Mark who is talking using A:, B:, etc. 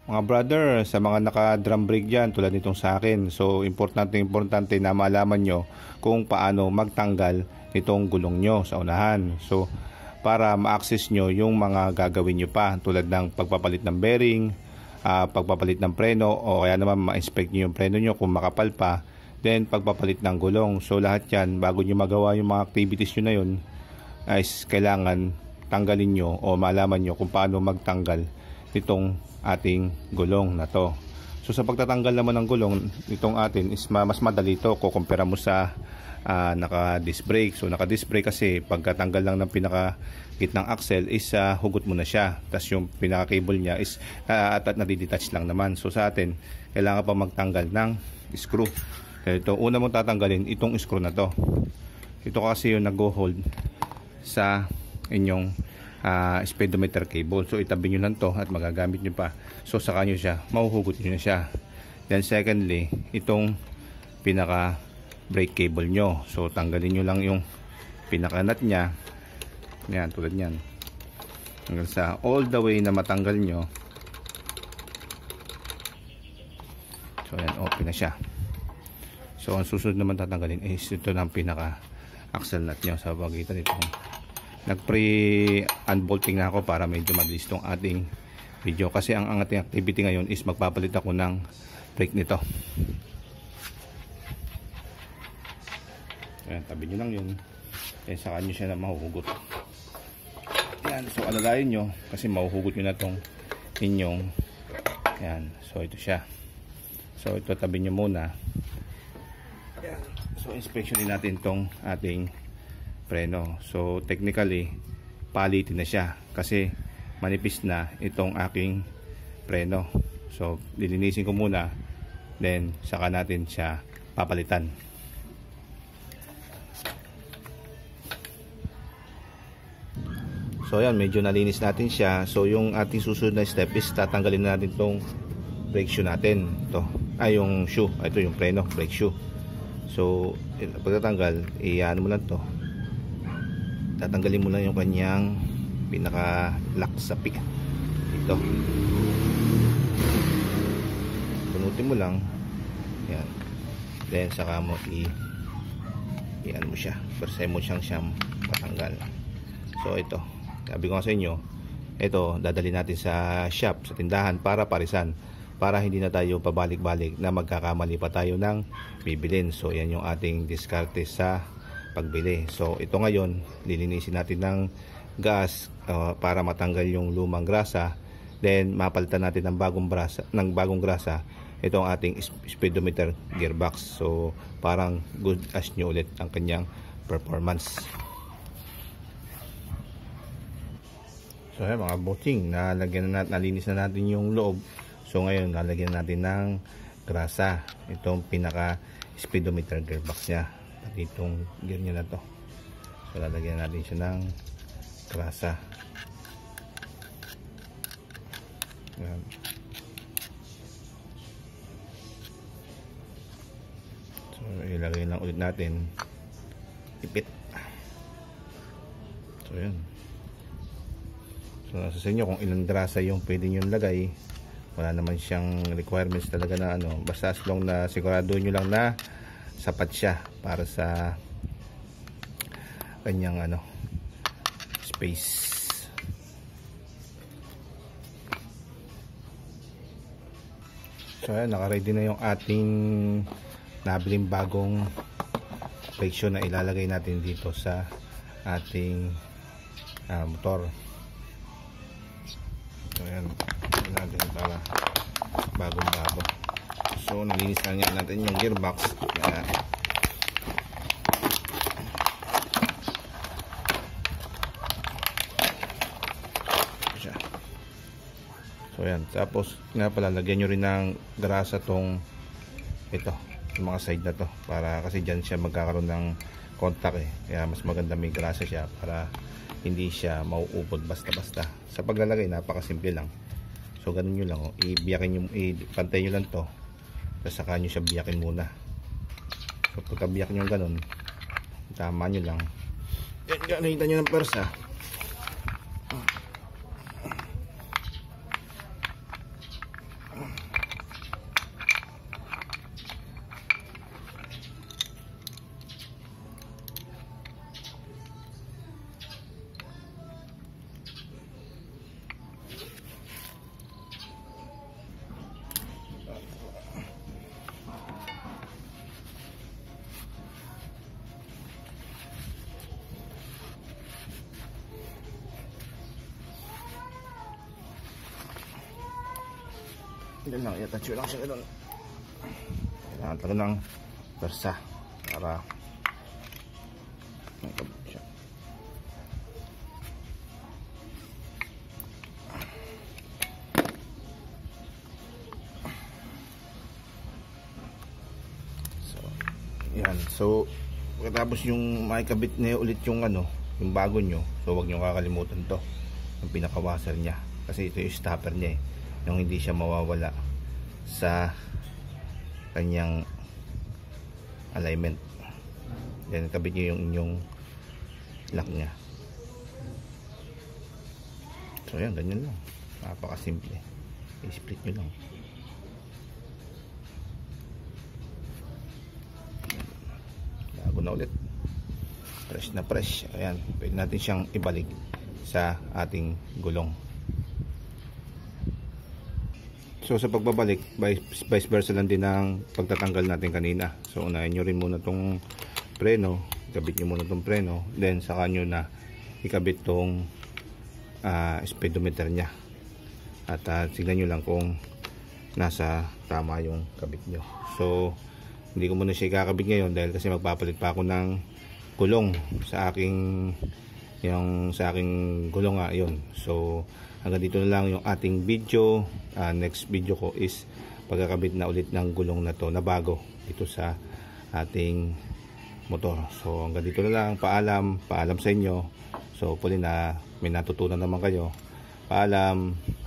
A: Mga brother, sa mga naka-drum brake dyan, tulad nitong sa akin, so importante na malaman nyo kung paano magtanggal nitong gulong nyo sa unahan. So para ma-access nyo yung mga gagawin nyo pa, tulad ng pagpapalit ng bearing, pagpapalit ng preno, o kaya naman ma-inspect nyo yung preno nyo kung makapal pa, then pagpapalit ng gulong. So lahat yan, bago nyo magawa yung mga activities nyo na yun, ay kailangan tanggalin nyo o malaman nyo kung paano magtanggal nitong ating gulong na to. So sa pagtatanggal naman ng gulong nitong atin is mas madali to kukumpara mo sa naka disc brake. So naka disc brake kasi pagkatanggal lang ng pinaka gitnang axle is hugot mo na siya, tapos yung pinaka cable niya is at nadidetach lang naman. So sa atin kailangan pa magtanggal ng screw. Ito una mong tatanggalin itong screw na to. Ito kasi yung nag-hold sa inyong speedometer cable. So itabi nyo lang to at magagamit nyo pa. So saka nyo siya, mahuhugot nyo na siya. Then secondly, itong pinaka brake cable nyo. So tanggalin nyo lang yung pinaka nut nya. Yan, tulad nyan. Hanggang sa all the way na matanggal nyo. So yan, open na siya. So ang susunod naman tatanggalin is ito ng pinaka axle nut nyo sa pagitan nito. Nag-pre-unbolting na ako para medyo mabilis tong ating video, kasi ang ating activity ngayon is magpapalit ako ng brake nito. Ayan, tabi nyo lang yun. Kaya saka nyo siya na mahuhugot. Ayan, so alalayan nyo kasi mahuhugot nyo na tong inyong, ayan, so ito siya. So ito tabi nyo muna. Ayan, so inspection din natin tong ating preno. So technically palitin na siya kasi manipis na itong aking preno. So lilinisin ko muna, then saka natin siya papalitan. So ayan, medyo nalinis natin siya. So yung ating susunod na step is tatanggalin na natin itong brake shoe natin. Ito ay yung shoe, ito yung preno, brake shoe. So pagtatanggal, iano mo lang to, tatanggalin mo lang yung kanyang pinaka lock sa pick ito, punutin mo lang yan, then saka mo i-ano mo siya, persay mo siyang patanggal. So ito, sabi ko nga sa inyo, ito dadali natin sa shop, sa tindahan para parisan, para hindi na tayo pabalik-balik na magkakamali pa tayo ng bibilin. So yan yung ating diskarte sa pagbili. So ito ngayon lilinisin natin ng gas para matanggal yung lumang grasa, then mapalitan natin ng bagong grasa itong ating speedometer gearbox. So parang good as new ulit ang kanyang performance. So ayan mga bossing, nalinis na natin yung loob. So ngayon lalagyan natin ng grasa itong pinaka speedometer gearbox nya, pati itong gear niya na to. So lalagyan natin siya ng grasa. Ayan. So ilagay lang ulit natin, ipit. So yan. So nasa sa inyo kung ilang grasa yung pwede nyo lagay. Wala naman siyang requirements talaga na ano, basta as long na sigurado nyo lang na sapat siya para sa kanyang ano, space. So ayan, naka-ready na yung ating nabiling bagong brake shoe na ilalagay natin dito sa ating motor. So ayan, natin para bagong-bago. So nalinis na nga natin yung gearbox. Ayan. So ayan, tapos nga pala lagyan nyo rin ng grasa tong ito, yung mga side na to, para kasi dyan siya magkakaroon ng contact kaya mas maganda may grasa siya para hindi siya mauupod basta-basta. Sa paglalagay napakasimple lang. So ganun nyo lang, ibiyakin nyo, ipantay nyo lang to, tapos saka nyo siya biyakin muna. So pagka biyak nyo ganun, tama nyo lang, nakita nyo ng persa. Yan lang, i-attach lang siya ganun. Kailangan talaga ng persa para makabit siya. So, yan. So, pagkatapos yung makikabit na ulit yung ano, yung bago nyo, so wag nyo kakalimutan to, yung pinaka-washer nya, kasi ito yung stopper nya yung hindi siya mawawala sa kanyang alignment. Then kabit nyo yung inyong lock nya. So yan, ganyan lang, napakasimple. I-split nyo lang. Bago na ulit, fresh na fresh. Ayan, pwede natin siyang ibalik sa ating gulong. So sa pagbabalik, vice versa lang din ang pagtatanggal natin kanina. So unahin nyo rin muna tong preno, ikabit nyo muna tong preno, then saka nyo na ikabit tong speedometer nya. At tignan nyo lang kung nasa tama yung kabit nyo. So hindi ko muna siya ikakabit ngayon dahil kasi magpapalit pa ako ng gulong sa aking gulong nga yun. So hanggang dito na lang yung ating video. Next video ko is pagkakabit na ulit ng gulong na to na bago dito sa ating motor. So hanggang dito na lang, paalam sa inyo. So hopefully na may natutunan naman kayo. Paalam.